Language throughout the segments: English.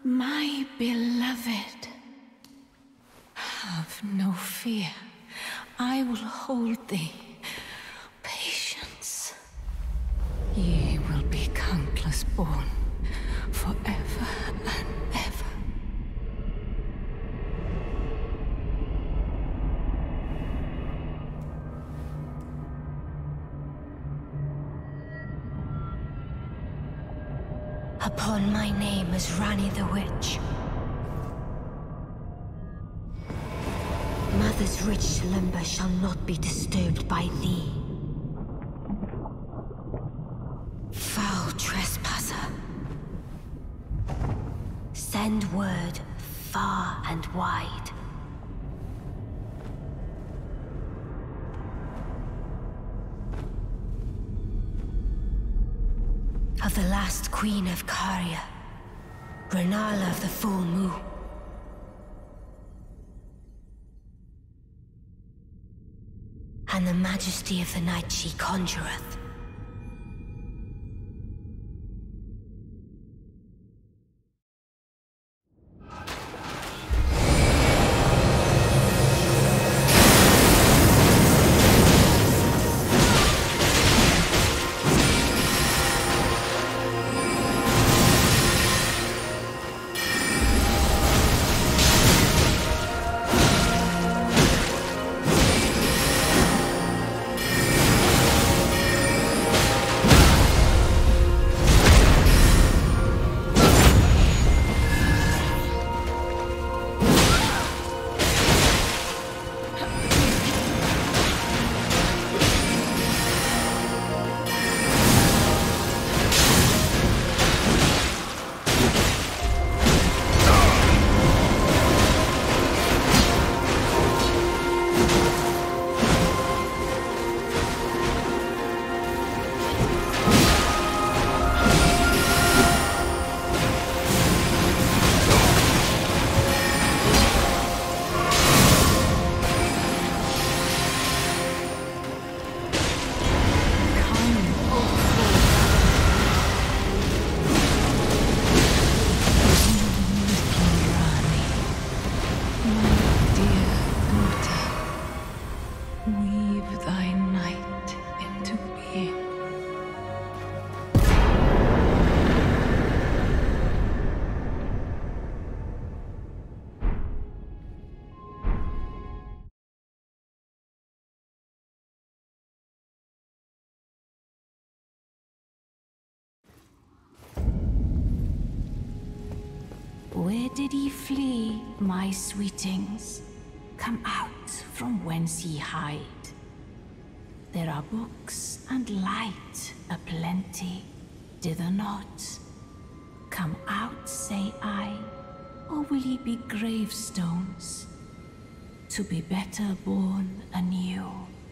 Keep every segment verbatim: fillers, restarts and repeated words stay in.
My beloved, have no fear. I will hold thee. Patience. Ye will be countless born, forever and ever. Upon my name as Ranni the Witch. Mother's rich slumber shall not be disturbed by thee. Foul trespasser. Send word far and wide. Of the last queen of Caria, Rennala of the Full Moon. And the majesty of the night she conjureth. Where did ye flee, my sweetings? Come out from whence ye hide. There are books and light aplenty, dither not. Come out, say I, or will ye be gravestones, to be better born anew?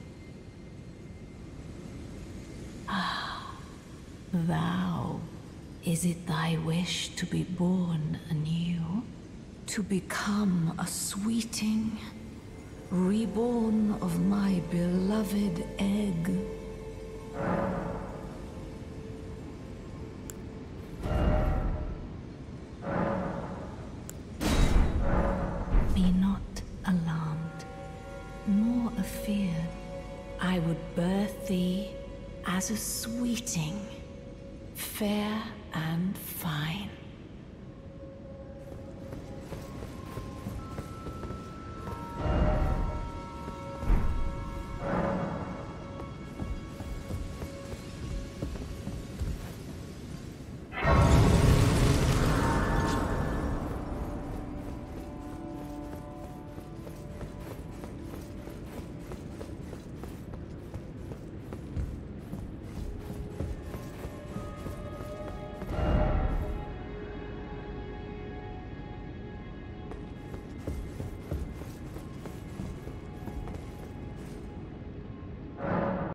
Ah, thou. Is it thy wish to be born anew? To become a sweeting, reborn of my beloved egg? Be not alarmed, nor afeared. I would birth thee as a sweeting, fair and fine.